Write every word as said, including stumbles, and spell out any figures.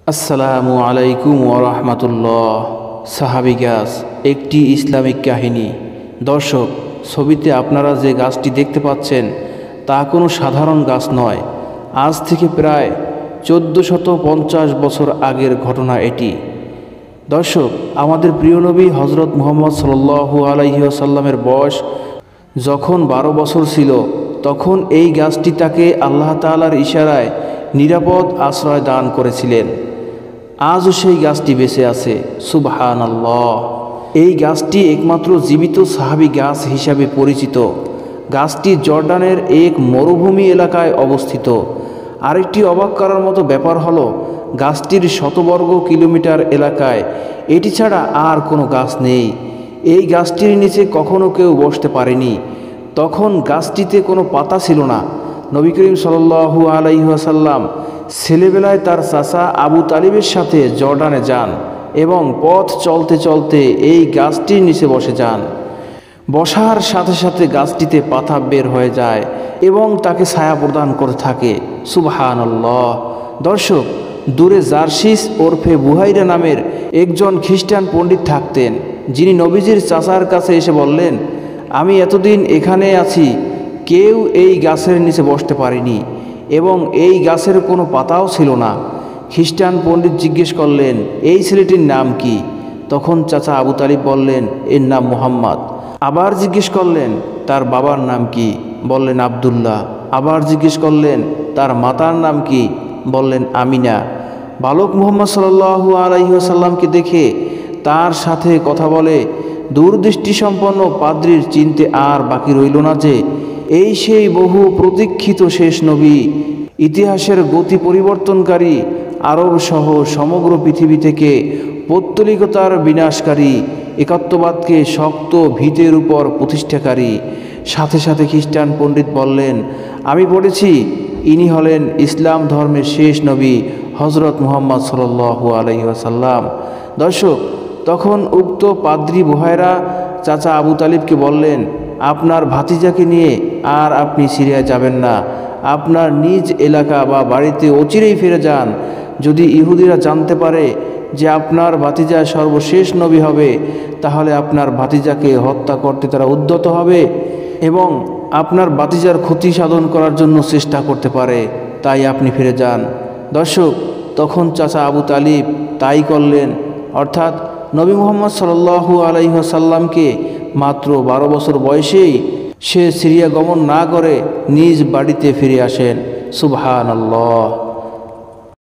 আসসালামু আলাইকুম ওয়া রাহমাতুল্লাহ। সাহাবি গাছ একটি ইসলামিক কাহিনী। দর্শক, ছবিতে আপনারা যে গাছটি দেখতে পাচ্ছেন তা কোনো সাধারণ গাছ নয়। আজ থেকে প্রায় চোদ্দোশত পঞ্চাশ বছর আগের ঘটনা এটি। দর্শক, আমাদের প্রিয় নবী হজরত মুহাম্মদ সাল্লাল্লাহু আলাইহি ওয়াসাল্লামের বয়স যখন বারো বছর ছিল, তখন এই গাছটি তাকে আল্লাহ তাআলার ইশারায় নিরাপদ আশ্রয় দান করেছিলেন। আজও সেই গাছটি বেঁচে আছে, সুবহানাল্লাহ। এই গাছটি একমাত্র জীবিত সাহাবি গাছ হিসাবে পরিচিত। গাছটি জর্ডানের এক মরুভূমি এলাকায় অবস্থিত। আরেকটি অবাক করার মতো ব্যাপার হলো, গাছটির শতবর্গ কিলোমিটার এলাকায় এটি ছাড়া আর কোনো গাছ নেই। এই গাছটির নিচে কখনো কেউ বসতে পারেনি। তখন গাছটিতে কোনো পাতা ছিল না। নবী করিম সাল্লাল্লাহু আলাইহি ওয়াসাল্লাম ছেলেবেলায় তার চাচা আবু তালিবের সাথে জর্ডানে যান এবং পথ চলতে চলতে এই গাছটির নিচে বসে যান। বসার সাথে সাথে গাছটিতে পাতা বের হয়ে যায় এবং তাকে ছায়া প্রদান করে থাকে, সুবহানাল্লাহ। দর্শক, দূরে জার্সিস ওরফে বুহাইরা নামের একজন খ্রিস্টান পণ্ডিত থাকতেন, যিনি নবীজির চাচার কাছে এসে বললেন, আমি এতদিন এখানে আছি, কেউ এই গাছের নিচে বসতে পারেনি এবং এই গাছের কোনো পাতাও ছিল না। খ্রিস্টান পণ্ডিত জিজ্ঞেস করলেন, এই ছেলেটির নাম কি? তখন চাচা আবু তালিব বললেন, এর নাম মুহাম্মদ। আবার জিজ্ঞেস করলেন, তার বাবার নাম কি? বললেন আব্দুল্লাহ। আবার জিজ্ঞেস করলেন, তার মাতার নাম কি? বললেন আমিনা। বালক মুহাম্মদ সাল্লাল্লাহু আলাইহি ওয়াসাল্লামকে দেখে তার সাথে কথা বলে দূরদৃষ্টিসম্পন্ন পাদ্রীর চিনতে আর বাকি রইল না যে এই সেই বহু প্রতীক্ষিত শেষ নবী, ইতিহাসের গতি পরিবর্তনকারী, আরব সহ সমগ্র পৃথিবী থেকে পৌত্তলিকতার বিনাশকারী, একাত্মবাদকে শক্ত ভিতের উপর প্রতিষ্ঠাকারী। সাথে সাথে খ্রিস্টান পণ্ডিত বললেন, আমি পড়েছি ইনি হলেন ইসলাম ধর্মের শেষ নবী হজরত মুহাম্মদ সাল্লাল্লাহু আলাইহি ওয়াসাল্লাম। দর্শক, তখন উক্ত পাদ্রী বুহাইরা চাচা আবু তালিবকে বললেন, আপনার ভাতিজাকে নিয়ে আর আপনি সিরিয়ায় যাবেন না। আপনার নিজ এলাকা বা বাড়িতে অচিরেই ফিরে যান। যদি ইহুদিরা জানতে পারে যে আপনার ভাতিজা সর্বশেষ নবী হবে, তাহলে আপনার ভাতিজাকে হত্যা করতে তারা উদ্যত হবে এবং আপনার ভাতিজার ক্ষতি সাধন করার জন্য চেষ্টা করতে পারে। তাই আপনি ফিরে যান। দর্শক, তখন চাচা আবু তালিব তাই করলেন। অর্থাৎ নবী মুহাম্মদ সাল্লাল্লাহু আলাইহি ওয়াসাল্লামকে মাত্র বারো বছর বয়সেই সে সিরিয়া গমন না করে নিজ বাড়িতে ফিরে আসেন, সুবহানাল্লাহ।